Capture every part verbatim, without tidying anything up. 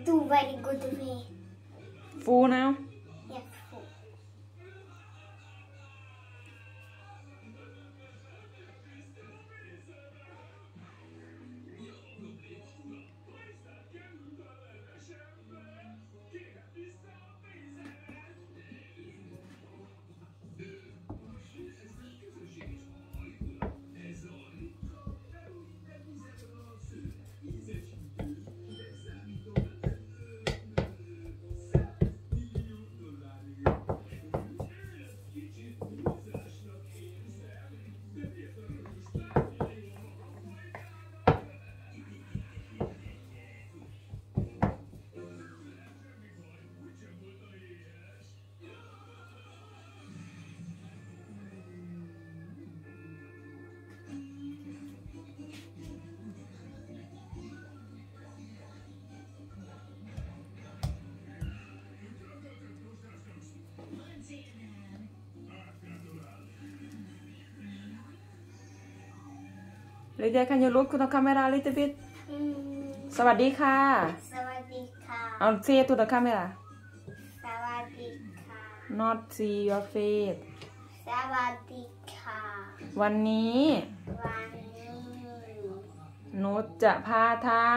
do very good way. ฟูนะ Yes. เลยเดี๋ยวกันยูรูปคุณต้องคาเมราลิตบิดสวัสดีค่ะสวัสดีค่ะเอาเสียตัวคาเมราสวัสดีค่ะ not see your face สวัสดีค่ะวันนี้วันนี้หนูจะพาทำ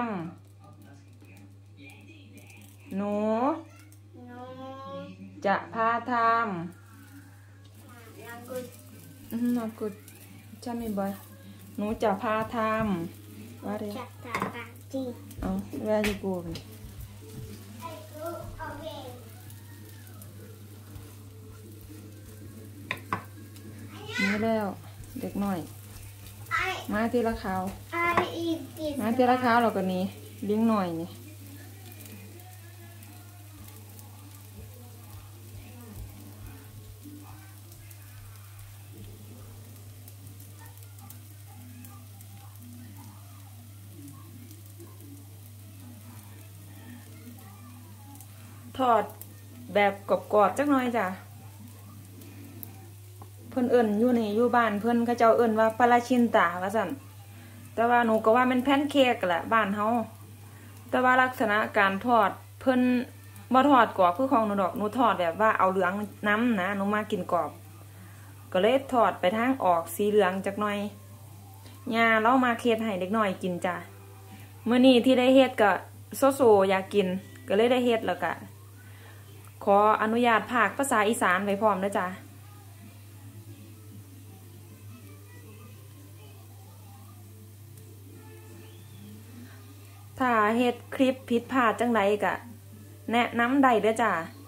หนูหนูจะพาทำนักกุดนักกุดจะไม่บ่อยหนูจะพาทำว่าเรียเอาแวร์ยูกูนี่แล้วเด็กหน่อยมาทีละขาวมาทีละขาวเราก็นี้เลี้ยงหน่อยนี่ทอดแบบกรอบๆจักหน่อยจ้ะเพิ่นเอิ้นอยู่นี่อยู่บ้านเพิ่นเขาเจ้าเอิ้นว่าปาราชินตาว่าซั่นแต่ว่าหนูก็ว่ามันแพนเค้กแหละบ้านเฮาแต่ว่าลักษณะการทอดเพิ่นบ่ทอดกรอบคือของหนูดอกหนูทอดแบบว่าเอาเหลืองน้ำนะหนูมากินกรอบก็เลยทอดไปทางออกสีเหลืองจักหน่อยย่าเรามาเฮ็ดให้เด็กน้อยกินจ้ะมื้อนี้ที่ได้เฮ็ดก็โซโซอยากกินก็เลยได้เฮ็ดแล้วก็ขออนุญาตภาคภาษาอีสานไว้พร้อมนะจ๊ะถ้าเฮ็ดคลิปผิดพลาดจังไดก็แนะนำได้เด้อจ้ะ